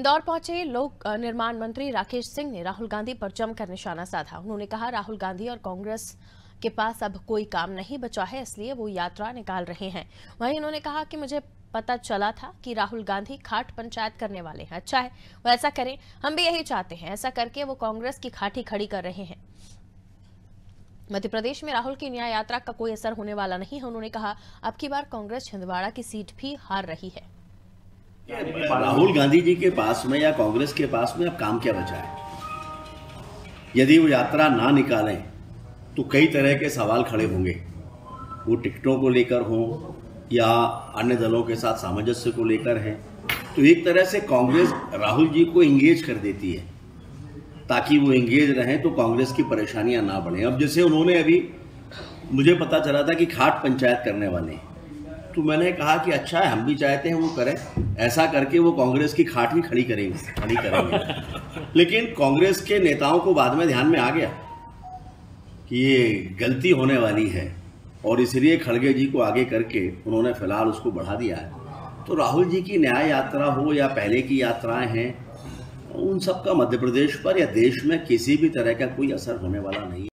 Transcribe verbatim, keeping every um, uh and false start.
इंदौर पहुंचे लोक निर्माण मंत्री राकेश सिंह ने राहुल गांधी पर जमकर निशाना साधा। उन्होंने कहा, राहुल गांधी और कांग्रेस के पास अब कोई काम नहीं बचा है, इसलिए वो यात्रा निकाल रहे हैं। वहीं उन्होंने कहा कि मुझे पता चला था कि राहुल गांधी खाट पंचायत करने वाले हैं। अच्छा है, वो ऐसा करें, हम भी यही चाहते हैं। ऐसा करके वो कांग्रेस की खाटी खड़ी कर रहे हैं। मध्य प्रदेश में राहुल की न्याय यात्रा का कोई असर होने वाला नहीं है। उन्होंने कहा, अब की बार कांग्रेस छिंदवाड़ा की सीट भी हार रही है। राहुल गांधी जी के पास में या कांग्रेस के पास में अब काम क्या बचा है? यदि वो यात्रा ना निकालें तो कई तरह के सवाल खड़े होंगे। वो टिकटों को लेकर हो या अन्य दलों के साथ सामंजस्य को लेकर है। तो एक तरह से कांग्रेस राहुल जी को इंगेज कर देती है ताकि वो इंगेज रहें, तो कांग्रेस की परेशानियां ना बढ़े। अब जैसे उन्होंने अभी मुझे पता चला था कि खाट पंचायत करने वाले हैं, तो मैंने कहा कि अच्छा है, हम भी चाहते हैं वो करें। ऐसा करके वो कांग्रेस की खाट ही खड़ी करेंगे खड़ी करेंगे लेकिन कांग्रेस के नेताओं को बाद में ध्यान में आ गया कि ये गलती होने वाली है और इसलिए खड़गे जी को आगे करके उन्होंने फिलहाल उसको बढ़ा दिया है। तो राहुल जी की न्याय यात्रा हो या पहले की यात्राएं हैं, उन सब का मध्य प्रदेश पर या देश में किसी भी तरह का कोई असर होने वाला नहीं है।